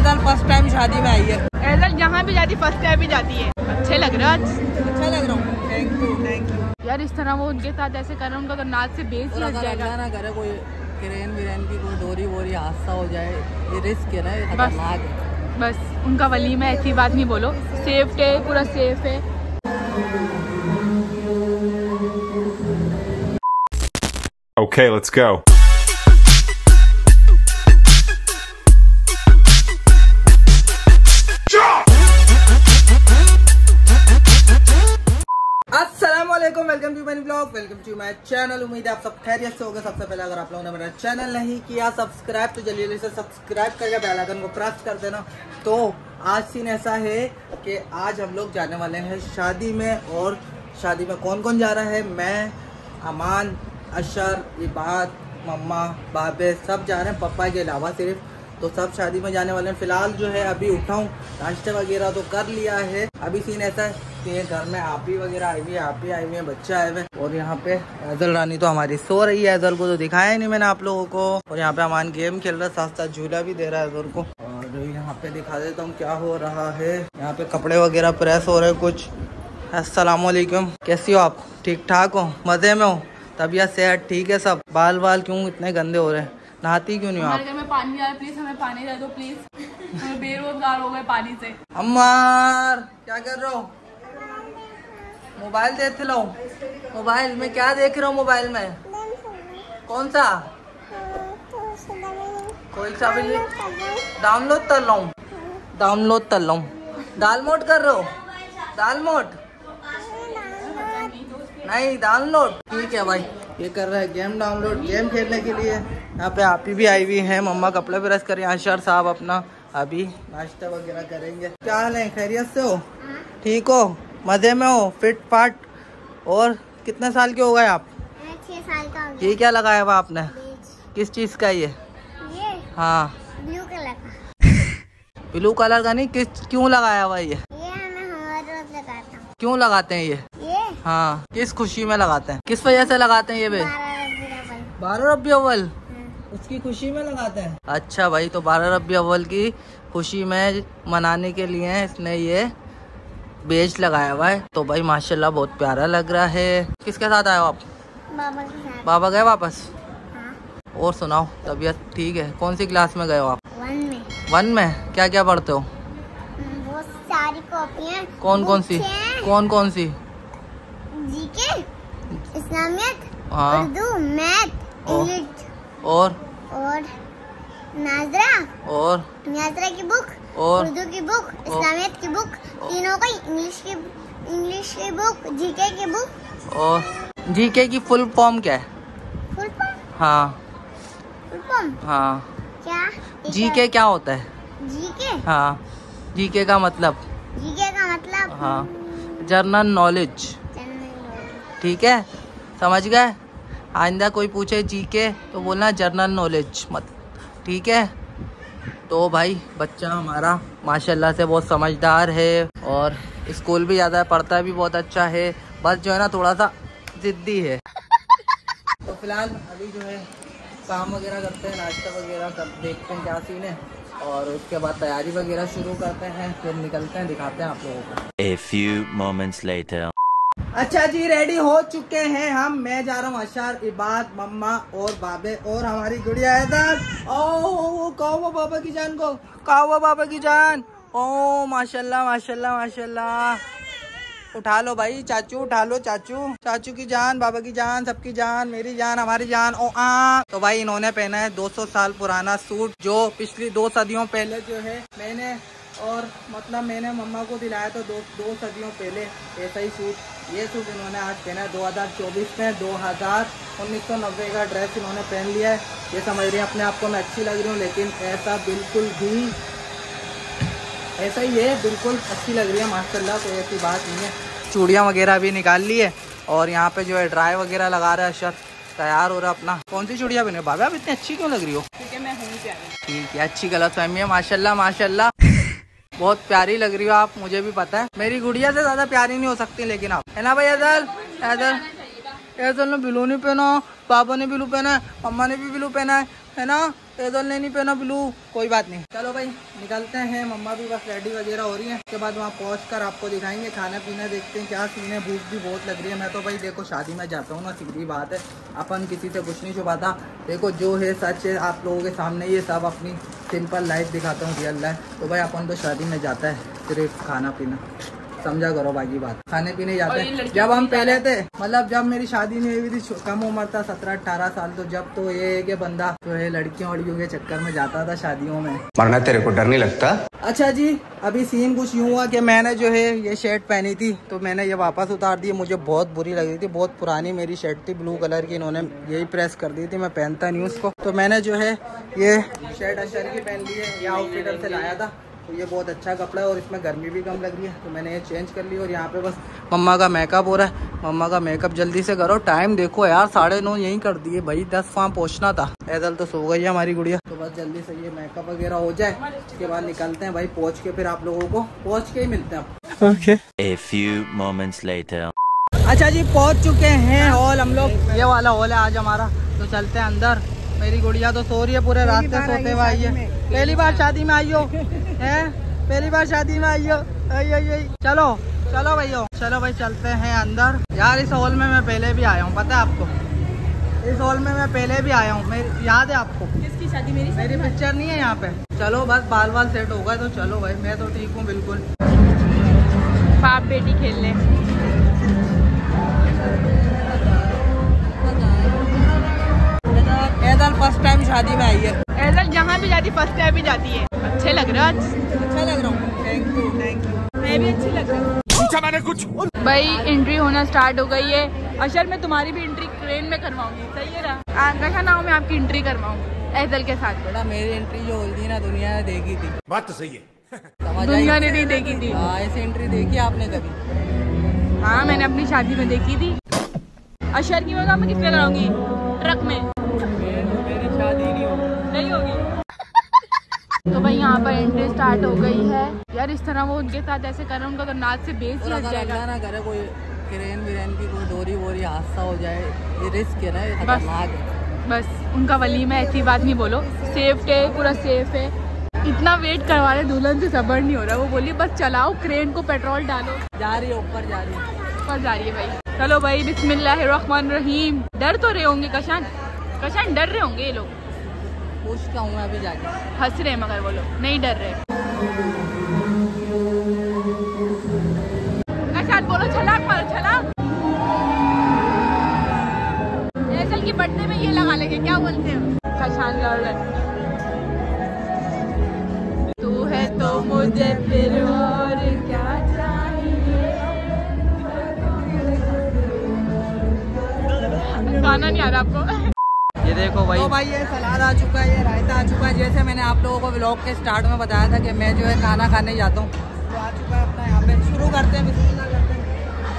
एजल first time शादी में आई है। एजल जहाँ भी जाती फर्स्ट टाइम भी जाती है। अच्छे लग रहा है, अच्छा लग रहा हूँ। Thank you thank you. यार इस तरह वो उनके साथ ऐसे कर रहे हैं, उनका अगर नाच से बेस ही लग जाएगा ना करे कोई क्रेन विरेन की कोई डोरी वोरी हादसा हो जाए, ये रिस्क है ना, ये खतरनाक है। बस उनका वलीमा ऐसी बात नहीं बोलो, सेफ है, पूरा सेफ है। Okay, let's go. अस्सलामुअलैकुम, welcome to my blog, welcome to my channel. उम्मीद है आप सब खैरियत से होंगे। सबसे पहले अगर आप लोगों ने मेरा चैनल नहीं किया सब्सक्राइब तो जल्दी से सब्सक्राइब करके बेल आइकन को प्रेस कर देना। तो आज सीन ऐसा है कि आज हम लोग जाने वाले हैं शादी में। और शादी में कौन कौन जा रहा है? मैं, अमान, अशर, इबाद, मम्मा, बाबे सब जा रहे हैं, पापा के अलावा सिर्फ। तो सब शादी में जाने वाले हैं। फिलहाल जो है अभी उठा हूँ, नाश्ता वगैरह तो कर लिया है। अभी सीन ऐसा है कि घर में आपी वगैरह आई हुई है, आपी आई हुई है, बच्चे आए हुए। और यहाँ पे एजल रानी तो हमारी सो रही है। एजल को तो दिखाया ही नहीं मैंने आप लोगों को। और यहाँ पे अमान गेम खेल रहा है, साथ साथ झूला भी दे रहा है एजल को। और यहाँ पे दिखा देता हूँ क्या हो रहा है। यहाँ पे कपड़े वगैरह प्रेस हो रहे हैं कुछ। अस्सलामुअलैकुम, कैसी हो आप? ठीक ठाक हो? मजे में हो? तबीयत सेहत ठीक है सब? बाल बाल क्यों इतने गंदे हो रहे हैं? नहाती क्यों नहीं हो आप? हमारे घर में पानी आ रहा है, प्लीज हमें पानी दे दो प्लीज। हम बेरोजगार हो गए पानी से। अम्मार क्या कर रहे हो? मोबाइल देख लो। मोबाइल में क्या देख रहे हो? मोबाइल में कौन सा? कोई सा भी डाउनलोड कर लो, डाउनलोड कर लो। डालमोड कर रहे हो? डालमोड नहीं, डाउनलोड। ठीक है भाई, ये कर रहा है गेम डाउनलोड, गेम खेलने के लिए। यहाँ पे आपी भी आई हुई है, मम्मा कपड़े प्रेस कर रही है, अशर साहब अपना अभी नाश्ता वगैरह करेंगे। क्या हाल है? खैरियत से हो? ठीक हो? मजे में हो? फिट फाट? और कितने साल के हो गए आप? 6 साल का हो गया। ये क्या लगाया हुआ आपने? किस चीज का ये? हाँ ब्लू कलर का। ब्लू कलर का नहीं, किस क्यों लगाया हुआ ये? मैं हर रोज लगाता हूँ। क्यों लगाते हैं ये? हाँ, किस खुशी में लगाते हैं? किस वजह से लगाते हैं ये बे? 12 रबी अव्वल उसकी खुशी में लगाते हैं। अच्छा भाई, तो 12 रबी अव्वल की खुशी में मनाने के लिए इसने ये बेज लगाया हुआ है। तो भाई माशाल्लाह बहुत प्यारा लग रहा है। किसके साथ आए हो आप? बाबा के साथ। बाबा गए वापस? हाँ। और सुनाओ, तबीयत ठीक है? कौन सी क्लास में गए हो आप? 1 में। 1 में? क्या क्या पढ़ते हो? बहुत सारी कॉपियाँ। कौन कौन सी? कौन कौन सी? जीके, इस्लामियत, हाँ। उर्दू, मैथ, इंग्लिश और नाजरा, और नाजरा की बुक, और उर्दू की बुक, इस्लामियत की बुक, तीनों का। इंग्लिश की बुक, जीके की बुक। और जीके की फुल फॉर्म क्या है? Full form? हाँ फुल फॉर्म हाँ। क्या? जीके क्या होता है? जीके? हाँ, जीके का मतलब? जीके का मतलब? हाँ, जनरल नॉलेज। ठीक है, समझ गए? आइंदा कोई पूछे जीके तो बोलना जनरल नॉलेज मत। ठीक है? तो भाई बच्चा हमारा माशाल्लाह से बहुत समझदार है और स्कूल भी जाता है, पढ़ता भी बहुत अच्छा है। बस जो है ना थोड़ा सा जिद्दी है। तो फिलहाल अभी जो है काम वगैरह करते हैं, नाश्ता वगैरह कर देखते हैं क्या सीन है। और उसके बाद तैयारी वगैरह शुरू करते हैं, फिर निकलते हैं, दिखाते हैं आप लोगों को। A few moments later. अच्छा जी, रेडी हो चुके हैं हम। मैं जा रहा हूँ, अशर, इबाद, मम्मा और बाबे और हमारी गुड़िया है इधर। ओ कहा हुआ बाबा की जान को, कहा हुआ बाबा की जान। ओ माशाल्लाह माशाल्लाह माशाल्लाह। उठा लो भाई चाचू, उठा लो चाचू, चाचू की जान, बाबा की जान, सबकी जान, मेरी जान, हमारी जान। ओ तो भाई इन्होंने पहना है 200 साल पुराना सूट, जो पिछली 2 सदियों पहले जो है मैंने मैंने मम्मा को दिलाया था 2 सदियों पहले ऐसा ही सूट। ये सूट इन्होंने आज पहना है 2024 में। 1990 का ड्रेस इन्होंने पहन लिया है। ये समझ रही है अपने आप को मैं अच्छी लग रही हूँ, लेकिन ऐसा बिल्कुल भी ऐसा ही है, बिल्कुल अच्छी लग रही है माशाल्लाह, कोई ऐसी बात नहीं है। चूड़ियाँ वगैरह भी निकाल ली है और यहाँ पे जो है ड्राई वगैरह लगा रहा है अशर, तैयार हो रहा है अपना। कौन सी चूड़ियाँ पहने बाबा? आप इतनी अच्छी क्यों लग रही हो? क्योंकि मैं हूँ प्यारी। ठीक है, अच्छी गलतफहमी है। माशाल्लाह माशाल्लाह बहुत प्यारी लग रही हो आप, मुझे भी पता है। मेरी गुड़िया से ज्यादा प्यारी नहीं हो सकती लेकिन आप, है ना भाई? एजल ने ब्लू नहीं पहना, पापा ने ब्लू पहना है, मम्मा ने भी ब्लू पहना है ना? एजल ने नहीं पहना ब्लू, कोई बात नहीं। चलो भाई निकलते हैं, मम्मा भी बस रेडी वगैरह हो रही है। उसके बाद वहाँ पहुँच आपको दिखाएंगे, खाना पीना देखते हैं क्या सीन है। भूख भी बहुत लग रही है। मैं तो भाई देखो शादी में जाता हूँ ना, सीधी बात है, अपन किसी से कुछ नहीं छुपाता। देखो जो है सच है, आप लोगों के सामने ये सब अपनी सिंपल लाइफ दिखाता हूँ, रियल लाइफ। तो भाई अपन तो शादी में जाता है सिर्फ खाना पीना, समझा करो बाकी बात। खाने पीने जाते हैं। जब हम पहले थे, मतलब जब मेरी शादी नहीं हुई थी, कम उम्र था 17-18 साल, तो जब तो ये है कि बंदा जो है लड़कियों वड़कियों के चक्कर में जाता था शादियों में। मरना तेरे को डर नहीं लगता? अच्छा जी, अभी सीन कुछ यूँ हुआ कि मैंने जो है ये शर्ट पहनी थी, तो मैंने ये वापस उतार दी। मुझे बहुत बुरी लग रही थी, बहुत पुरानी मेरी शर्ट थी ब्लू कलर की, इन्होंने यही प्रेस कर दी थी, मैं पहनता नहीं उसको। तो मैंने जो है ये शर्ट अशर की पहन ली है, ये आउटफिटर से लाया था। तो ये बहुत अच्छा कपड़ा है और इसमें गर्मी भी कम लग रही है, तो मैंने ये चेंज कर ली। और यहाँ पे बस मम्मा का मेकअप हो रहा है। मम्मा का मेकअप जल्दी से करो, टाइम देखो यार 9:30 यहीं कर दिए भाई, 10 वहाँ पहुँचना था। ऐदल तो सो गई है हमारी गुड़िया, तो बस जल्दी से ये मेकअप वगैरह हो जाए, उसके बाद निकलते हैं भाई। पहुँच के फिर आप लोगों को पहुँच के ही मिलते हैं। Okay. A few moments later. अच्छा जी, पहुँच चुके हैं हॉल हम लोग, ये वाला हॉल है आज हमारा। तो चलते हैं अंदर। मेरी गुड़िया तो सो रही है, पूरे रास्ते सोते हुए आई है। पहली बार शादी में आई हो है, पहली बार शादी में आई हो। चलो चलो भैया, चलो भाई चलते हैं अंदर। यार इस हॉल में मैं पहले भी आया हूँ, पता है आपको, इस हॉल में मैं पहले भी आया हूँ। याद है आपको? किसकी शादी? मेरी पिक्चर नहीं है यहाँ पे। चलो बस बाल बाल सेट हो गए तो चलो भाई, मैं तो ठीक हूँ बिल्कुल। बाप बेटी खेल ले। ऐदल फर्स्ट टाइम शादी में आई है। ऐदल जहाँ भी जाती फर्स्ट टाइम भी जाती है। अच्छे लग रहे हो आज। अच्छा लग रहा हूँ, थैंक यू थैंक यू। मैं भी अच्छी लग रही हूँ। पूछा मैंने कुछ? भाई एंट्री होना स्टार्ट हो गई है। अशर मैं तुम्हारी भी एंट्री ट्रेन में करवाऊंगी, सही है ना? देखा ना, मैं आपकी एंट्री करवाऊंगी ऐदल के साथ। बेटा मेरी एंट्री जो होती थी ना, दुनिया ने देखी थी। बात तो सही है। दुनिया ने नहीं देखी थी। ऐसी एंट्री देखी आपने कभी? हाँ मैंने अपनी शादी में देखी थी। अशर की वजह मैं किसमें कराऊंगी? ट्रक में। मेरी शादी नहीं होगी। तो भाई यहाँ पर एंट्री स्टार्ट हो गई है। यार इस तरह वो उनके साथ ऐसे कर रहे हैं, उनका तो नाच से बेस ही हट जाएगा। ना करे कोई क्रेन विरेन की कोई डोरी वोरी हादसा हो जाए, ये रिस्क है ना, ये खतरनाक है। बस उनका वलीमा, ऐसी बात नहीं बोलो। सेफ है, पूरा सेफ है। इतना वेट करवा रहे दुल्हन से सब्र नहीं हो रहा। वो बोली बस चलाओ क्रेन को, पेट्रोल डालो। जा रही है ऊपर, जा रही है ऊपर जा रही है भाई। चलो भाई बिस्मिल्लाहिर्रहमानिर्रहीम। डर तो रहे होंगे कशान, कशान डर रहे होंगे ये लोग। पूछ का हूँ मैं अभी जाके। हंस रहे मगर वो लोग नहीं डर रहे। कशान बोलो छलाक मारो, छलाक। ऐसल की बर्थडे में ये लगा लेंगे, क्या बोलते हैं? कशान लड़ रहे। तू है तो मुझे फिर और क्या चाहिए। गाना नहीं आ रहा आपको? ये देखो भाई, तो भाई ये सलाद आ चुका है, ये रायता आ चुका है। जैसे मैंने आप लोगों को व्लॉग के स्टार्ट में बताया था कि मैं जो है खाना खाने जाता हूँ, तो आ चुका है अपना। यहाँ पे शुरू करते हैं, बिस्मिल्लाह करते हैं।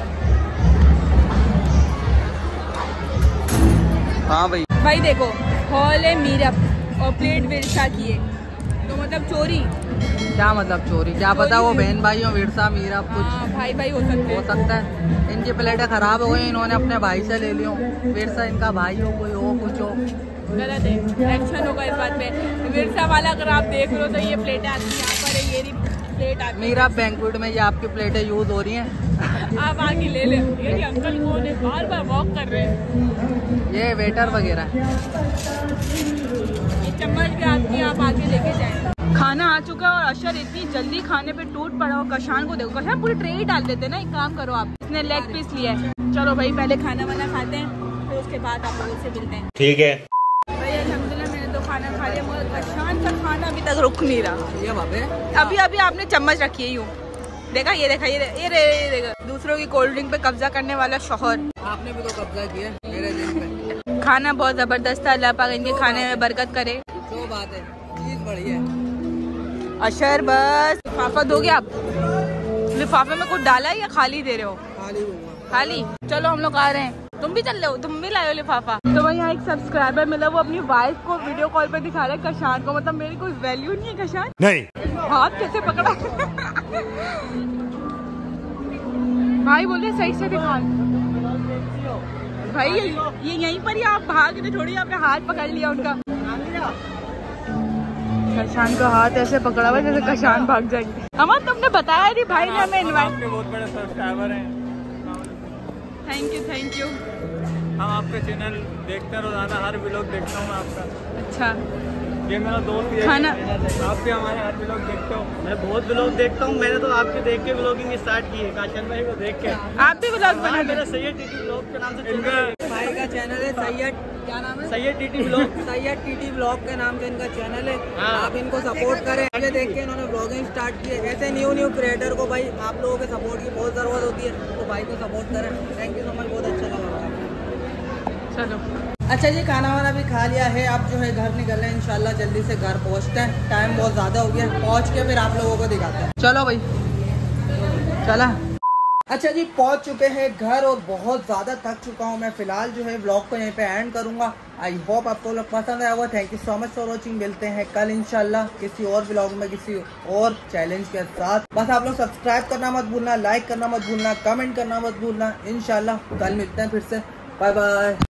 हाँ भाई, भाई देखो हॉल है मीरप और प्लेट विरसा की है, तो मतलब चोरी। क्या मतलब चोरी? क्या पता वो बहन भाई हो, विरसा मीरा कुछ। हाँ, भाई भाई हो सकता है। इनकी प्लेटें खराब हो गई, इन्होंने अपने भाई से ले लियो। विरसा इनका भाई हो, कोई हो कुछ हो। गलत है, एक्शन होगा इस बात पे। विरसा वाला अगर आप देख लो तो ये प्लेटें आती है यहाँ पर है, ये प्लेट आती है मीरा बैंक्वेट में। ये आपकी प्लेटें यूज हो रही हैं, आप आके ले ले। ये अंकल कौन है, बार बार वॉक कर रहे हैं। ये वेटर वगैरह। ये चम्मच भी आपकी, आप आके लेके जाए। खाना आ चुका है और अशर इतनी जल्दी खाने पे टूट पड़ा। और कशान को देखो, कशान पूरी ट्रे ही डाल देते ना। एक काम करो आप, इसने लेग पीस लिया है। चलो भाई पहले खाना वाना खाते हैं, फिर उसके बाद आप लोगों से मिलते हैं। ठीक है भाई अल्हम्दुलिल्लाह मैंने तो खाना खा लिया, मगर कशान का खाना अभी तक रुक नहीं रहा। ये बाबे, अभी अभी आपने चम्मच रखी है यूँ, देखा? ये देखा, ये देखा, दूसरों की कोल्ड ड्रिंक पे कब्जा करने वाला शौहर। आपने भी तो कब्जा किया मेरे दिन पे। खाना बहुत जबरदस्त था, अल्लाह पाक इनके खाने में बरकत करे। जो बात है, चीज बढ़िया है। अशर बस लिफाफा दोगे आप? लिफाफे में कुछ डाला है या खाली दे रहे हो? खाली हुआ। खाली? चलो हम लोग आ रहे हैं, तुम भी चल रहे हो, तुम भी लाए हो लिफाफा। तो भाई यहाँ एक सब्सक्राइबर मिला, वो अपनी वाइफ को वीडियो कॉल पे दिखा रहा है कशान को। मतलब मेरी कोई वैल्यू नहीं है कशान? नहीं। हाथ कैसे पकड़ा? भाई बोले सही से दिखा। भाई ये यहीं पर ही आप भाग रहे, थोड़ी आपने हाथ पकड़ लिया उनका। कशान का हाथ ऐसे पकड़ा हुआ जैसे कशान भाग जाएंगे। अमन तुमने बताया नहीं, भाई ने हमें इनवाइट। आपके बहुत बड़े सब्सक्राइबर हैं। Thank you. हम आपका चैनल देखते हैं रोजाना, हर व्लॉग देखता हूँ मैं आपका। अच्छा, ये मेरा दोस्त है। खाना आप भी हमारे हर व्लॉग देखते हो? मैं बहुत व्लॉग देखता हूँ। मैंने तो आपके देख के व्लॉगिंग स्टार्ट की है, काशन भाई को देख के। आप भी व्लॉग बना मेरा सैयद टीटी व्लॉग के नाम से इनका भाई का चैनल है सैयद। क्या नाम है? Syed TT vlog. Syed TT vlog के नाम से इनका चैनल है। आप इनको सपोर्ट करें। मुझे देख के इन्होंने व्लॉगिंग स्टार्ट की है। ऐसे न्यू क्रिएटर को भाई आप लोगों के सपोर्ट की बहुत जरूरत होती है, तो भाई को सपोर्ट करें। थैंक यू सो मच, बहुत अच्छा लगा। चलो अच्छा जी, खाना वाना भी खा लिया है। अब जो है घर निकल रहे हैं, इंशाल्लाह जल्दी से घर पहुंचते हैं। टाइम बहुत ज़्यादा हो गया, पहुंच के फिर आप लोगों को दिखाते हैं। चलो भाई, चला। अच्छा जी, पहुंच चुके हैं घर और बहुत ज़्यादा थक चुका हूं मैं। फिलहाल जो है व्लॉग को यहीं पे एंड करूंगा। आई होप आपको लोग पसंद आया होगा। Thank you so much for watching. मिलते हैं कल इंशाल्लाह किसी और व्लॉग में, किसी और चैलेंज के साथ। बस आप लोग सब्सक्राइब करना मत भूलना, लाइक करना मत भूलना, कमेंट करना मत भूलना। इंशाल्लाह कल मिलते हैं फिर से। Bye bye.